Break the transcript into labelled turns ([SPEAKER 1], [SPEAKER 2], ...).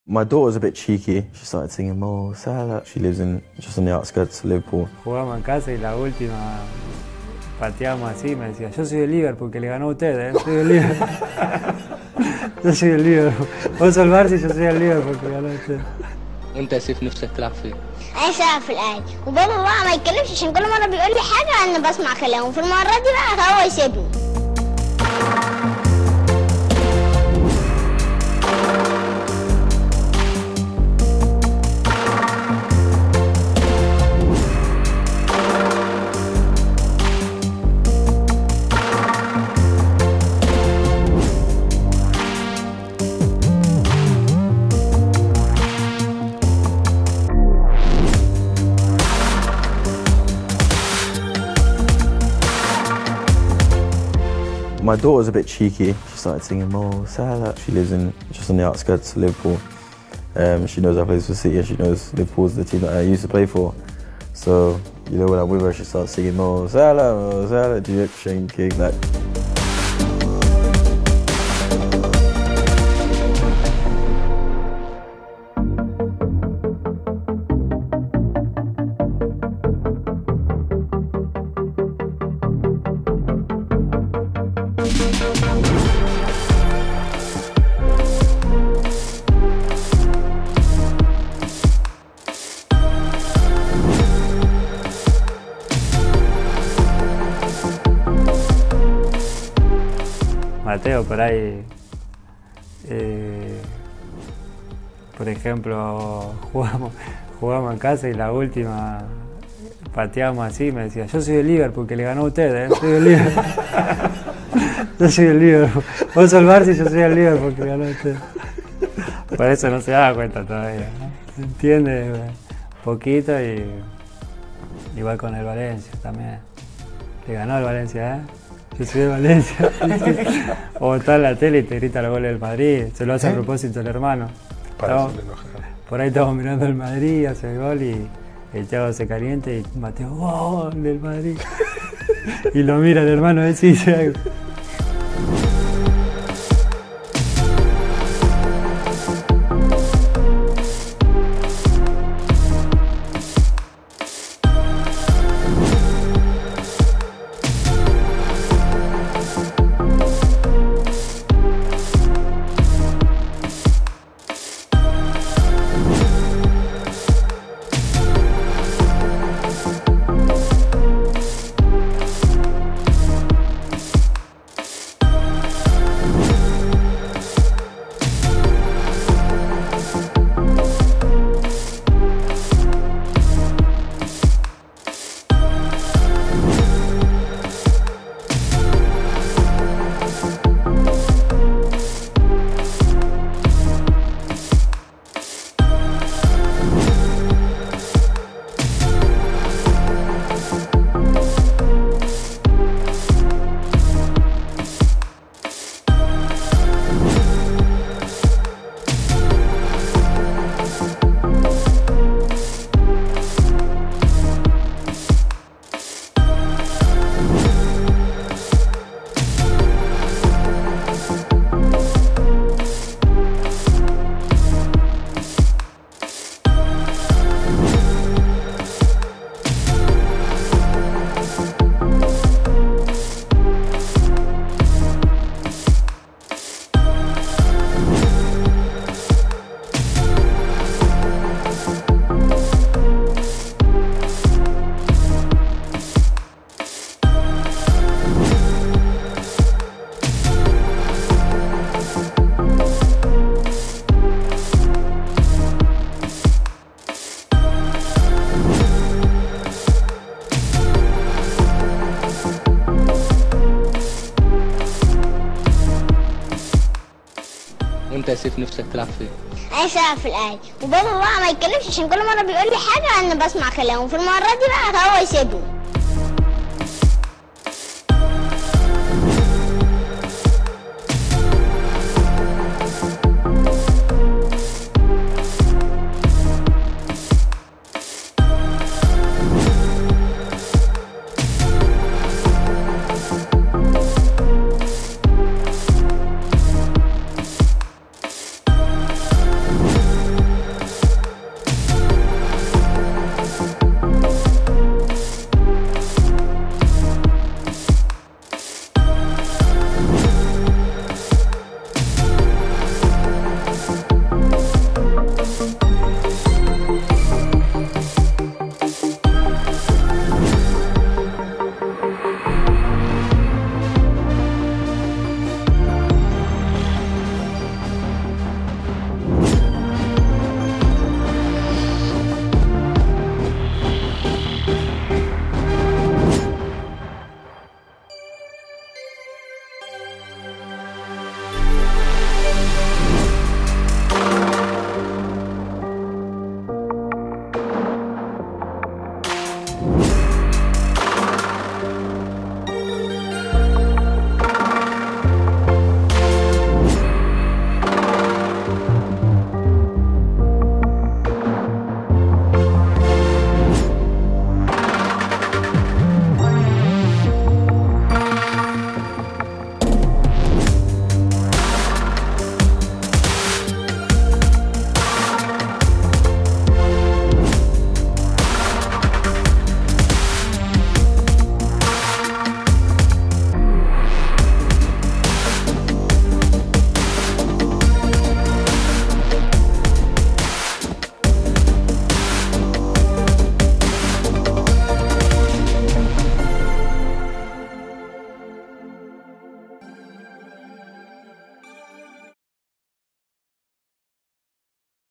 [SPEAKER 1] My daughter's a bit cheeky. She started singing Mo Salah. She lives in just on the outskirts of Liverpool.
[SPEAKER 2] Jugamos en casa y la última pateamos así, me decía, yo soy del Liverpool, que le ganó a ustedes, soy del Liverpool. Yo soy del Liverpool. Vos sos el Barça y yo soy del Liverpool, que ganó a ustedes.
[SPEAKER 3] وانت يا سيف نفسك تلعب فين؟
[SPEAKER 4] انا ساعة في الاهلي وبابا بقى ما يتكلمش عشان كل مرة بيقول لي حاجة انا بسمع كلامه وفي المرة دي بقى هو يسيبني.
[SPEAKER 1] My daughter's a bit cheeky. She started singing Mo Salah. She lives in just on the outskirts of Liverpool. She knows I play for City and she knows Liverpool's the team that I used to play for. So, you know, when I'm with her, she starts singing Mo Salah, direct Shane King, like.
[SPEAKER 2] Mateo, por ahí, por ejemplo, jugamos en casa y la última pateamos así, me decía, yo soy del Liverpool, que le ganó a ustedes, soy del Liverpool. Yo soy del Liverpool. Vos sos el Barça y yo soy del Liverpool, que le ganó a ustedes. Por eso no se da cuenta todavía, ¿no? Se entiende poquito y igual con el Valencia también. Le ganó el Valencia, ¿eh? Yo soy de Valencia. O está en la tele y te grita los goles del Madrid. Se lo hace a propósito el hermano. Por ahí estamos mirando el Madrid, hace el gol y el Thiago se calienta y Mateo, ¡gol del Madrid! Y lo mira el hermano ese y dice algo.
[SPEAKER 3] وانت يا سيف نفسك تلعب فين؟
[SPEAKER 4] انا ساعة في الاهلي وبابا بقى ما يتكلمش عشان كل مرة بيقول لي حاجة انا بسمع كلامه وفي المرة دي بقى هو يسيبني.